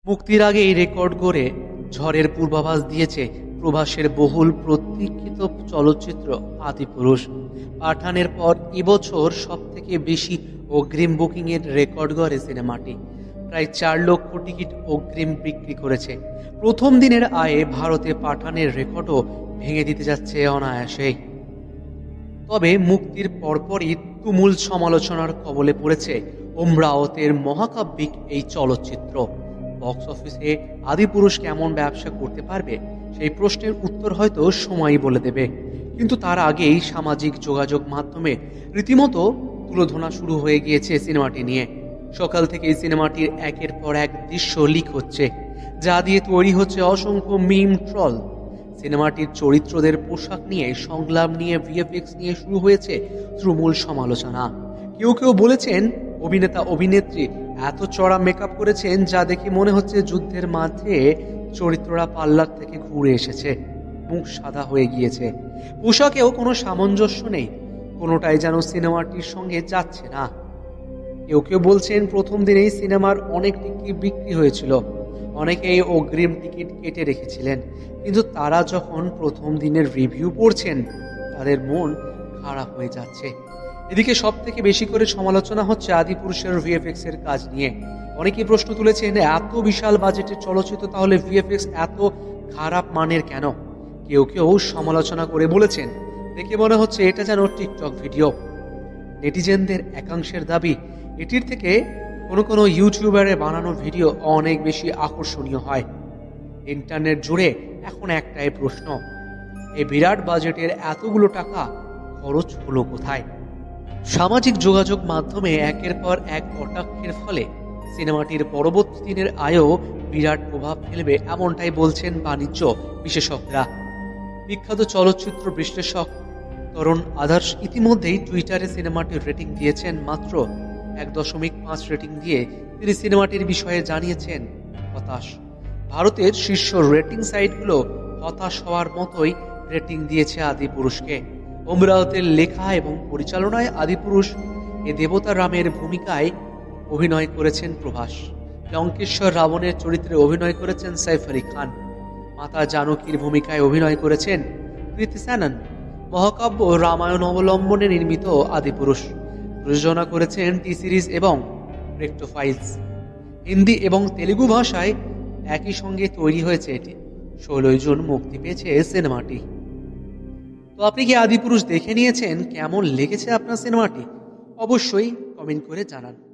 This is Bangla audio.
মুক্তির আগেই রেকর্ড গড়ে ঝড়ের পূর্বাভাস দিয়েছে প্রভাসের বহুল প্রতীক্ষিত চলচ্চিত্র আদিপুরুষ। পাঠানের পর এবছর সবথেকে বেশি অগ্রিম বুকিংয়ের রেকর্ড গড়ে সিনেমাটি। প্রায় 4 লক্ষ টিকিট অগ্রিম বিক্রি করেছে। প্রথম দিনের আয়ে ভারতে পাঠানের রেকর্ডও ভেঙে দিতে যাচ্ছে অনায়াসেই। তবে মুক্তির পরপরই তুমুল সমালোচনার কবলে পড়েছে ওমরাওতের মহাকাব্যিক এই চলচ্চিত্র। বক্স অফিসে আদিপুরুষ কেমন ব্যবসা করতে পারবে সেই প্রশ্নের উত্তর হয়তো সময়ই বলে দেবে। কিন্তু তার আগেই সামাজিক যোগাযোগ মাধ্যমে রীতিমতো তুলোধনা শুরু হয়ে গিয়েছে সিনেমাটি নিয়ে। সকাল থেকেই সিনেমাটির একের পর এক দৃশ্য লিক হচ্ছে, যা দিয়ে তৈরি হচ্ছে অসংখ্য মিম ট্রল। সিনেমাটির চরিত্রদের পোশাক নিয়ে, সংলাপ নিয়ে, ভিএফএক্স নিয়ে শুরু হয়েছে তুমুল সমালোচনা। কেউ কেউ বলেছেন অভিনেতা অভিনেত্রী এত চড়া মেকআপ করেছেন যা দেখে মনে হচ্ছে যুদ্ধের মাঝে চরিত্ররা পাল্লার থেকে ঘুরে এসেছে, মুখ সাদা হয়ে গিয়েছে। পোশাকেও কোনো সামঞ্জস্য নেই, কোনোটাই যেন সিনেমাটির সঙ্গে যাচ্ছে না। কেউ কেউ বলছেন প্রথম দিনেই সিনেমার অনেক টিকিট বিক্রি হয়েছিল, অনেকেই অগ্রিম টিকিট কেটে রেখেছিলেন। কিন্তু তারা যখন প্রথম দিনের রিভিউ পড়ছেন তাদের মন খারাপ হয়ে যাচ্ছে। এদিকে সব থেকে বেশি করে সমালোচনা হচ্ছে আদিপুরুষের ভিএফএক্স এর কাজ নিয়ে। অনেকেই প্রশ্ন তুলেছেন এত বিশাল বাজেটের চলচ্চিত্র তাহলে ভিএফএক্স এত খারাপ মানের কেন? কেউ কেউ সমালোচনা করে বলেছেন দেখে মনে হচ্ছে এটা যেন টিকটক ভিডিও। নেটিজেনদের একাংশের দাবি এটির থেকে কোনো ইউটিউবারে বানানো ভিডিও অনেক বেশি আকর্ষণীয় হয়। ইন্টারনেট জুড়ে এখন একটাই প্রশ্ন, এই বিরাট বাজেটের এতগুলো টাকা খরচ হলো কোথায়? সামাজিক যোগাযোগ মাধ্যমে একের পর এক কটাক্ষের ফলে সিনেমাটির পরবর্তী দিনের আয়ও বিরাট প্রভাব ফেলবে, এমনটাই বলছেন বাণিজ্য বিশেষজ্ঞরা। বিখ্যাত চলচ্চিত্র বিশ্লেষক তরুণ আদর্শ ইতিমধ্যেই টুইটারে সিনেমাটির রেটিং দিয়েছেন মাত্র 1.5 রেটিং দিয়ে। তিনি সিনেমাটির বিষয়ে জানিয়েছেন হতাশ। ভারতের শীর্ষ রেটিং সাইটগুলো হতাশ হওয়ার মতোই রেটিং দিয়েছে আদিপুরুষকে। ওমরাওতের লেখা এবং পরিচালনায় আদিপুরুষ এ দেবতা রামের ভূমিকায় অভিনয় করেছেন প্রভাস। লঙ্কেশ্বর রাবণের চরিত্রে অভিনয় করেছেন সাইফ আলী খান। মাতা জানকীর ভূমিকায় অভিনয় করেছেন কৃতি সেনন। মহাকাব্য রামায়ণ অবলম্বনে নির্মিত আদিপুরুষ প্রযোজনা করেছেন টি সিরিজ এবং রেক্টো ফাইলস। হিন্দি এবং তেলুগু ভাষায় একই সঙ্গে তৈরি হয়েছে এটি। 16 জুন মুক্তি পেয়েছে সিনেমাটি। তো আপনি কি আদিপুরুষ দেখে নিয়েছেন? কেমন লেগেছে আপনার সিনেমাটি? অবশ্যই কমেন্ট করে জানান।